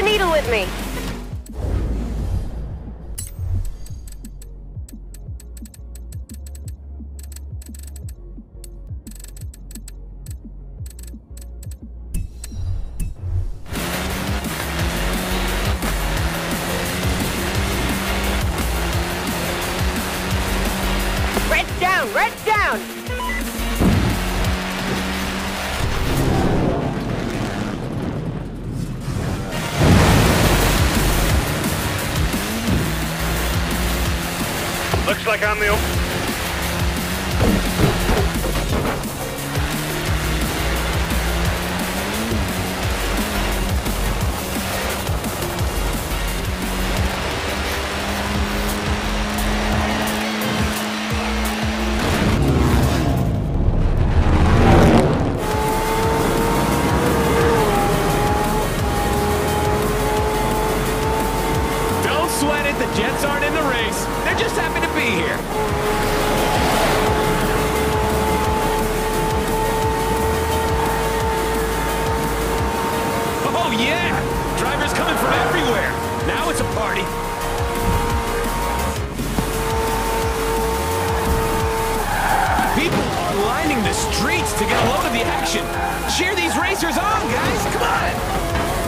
the needle with me. Red's down! Red's down! Looks like I'm the Don't sweat it, the Jets aren't in the race. They're just happy to be here. Oh yeah! Drivers coming from everywhere. Now it's a party. People are lining the streets to get a load of the action. Cheer these racers on, guys! Come on!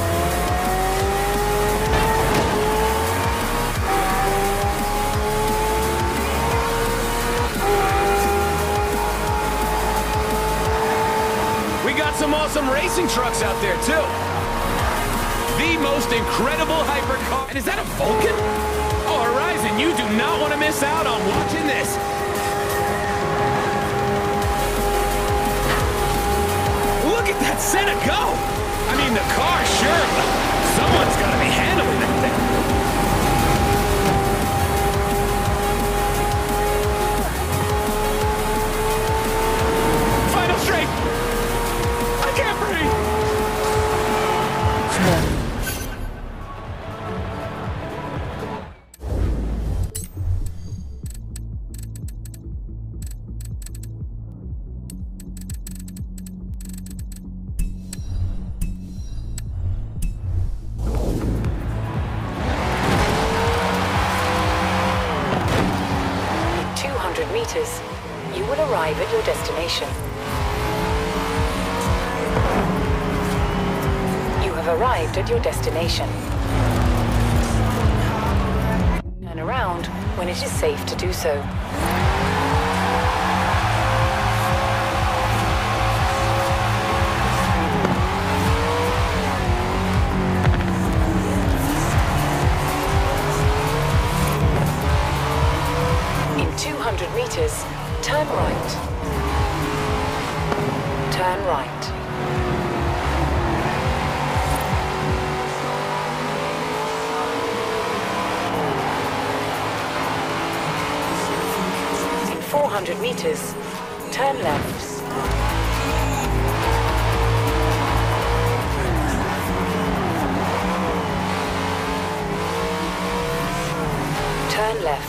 Some awesome racing trucks out there, too. The most incredible hypercar. And is that a Vulcan? Oh, Horizon, you do not want to miss out on watching this. Look at that Senna go. I mean, the car, sure, but someone's got to be handling that thing. Final straight. I can't breathe! 200 meters, you will arrive at your destination. You have arrived at your destination. Turn around when it is safe to do so. In 200 meters, turn right. Turn right. In 400 meters, turn left. Turn left.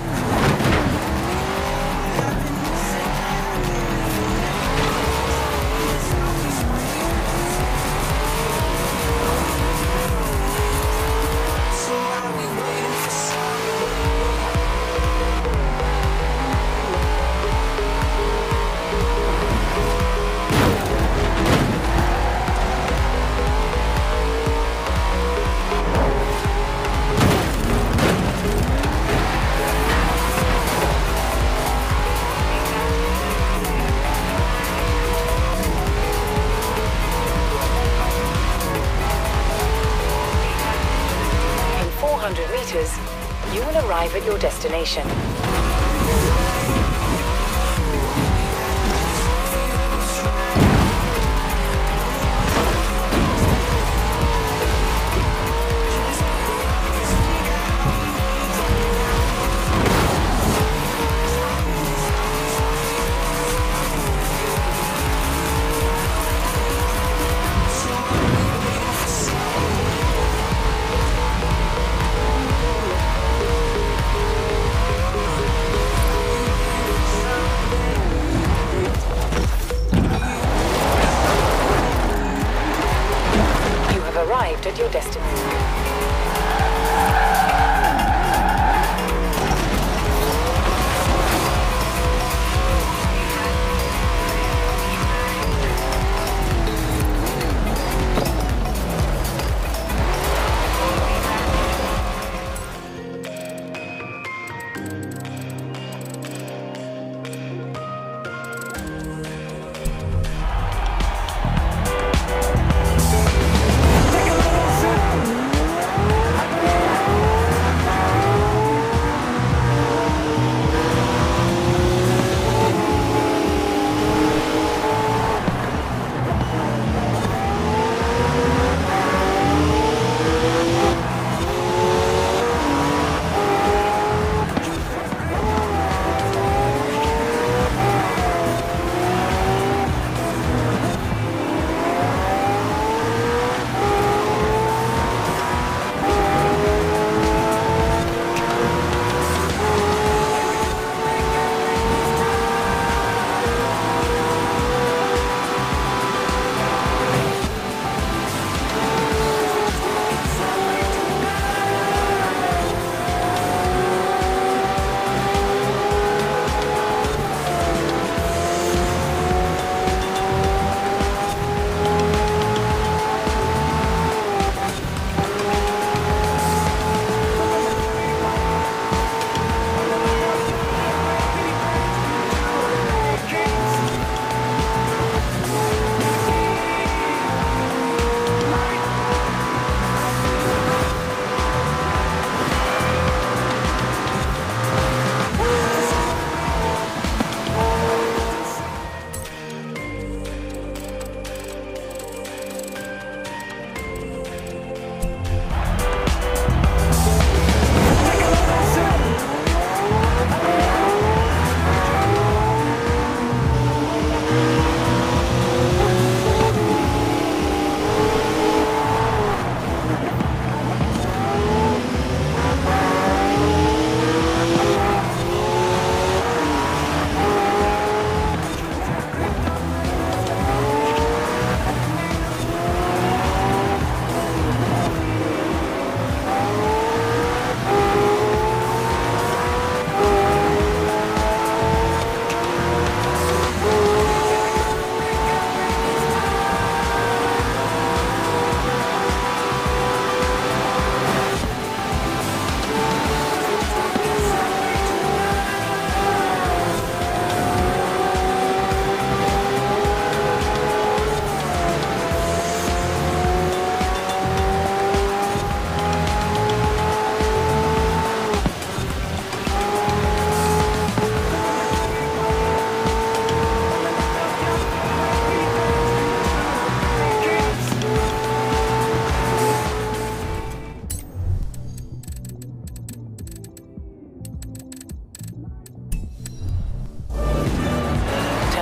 Meters, you will arrive at your destination. Arrived at your destination.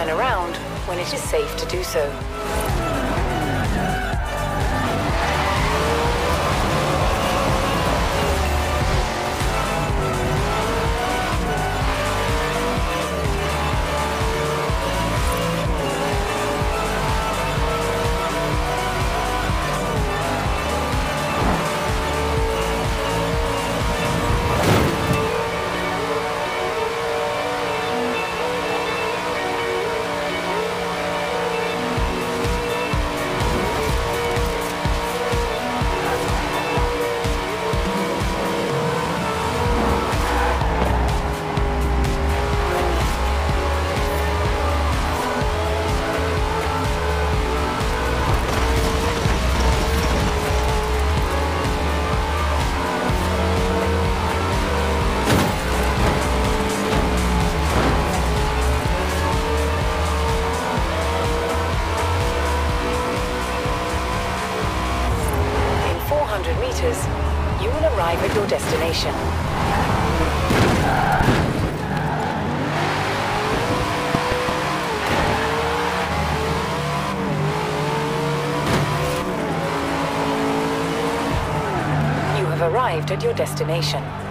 turn around when it is safe to do so. Meters, you will arrive at your destination. You have arrived at your destination.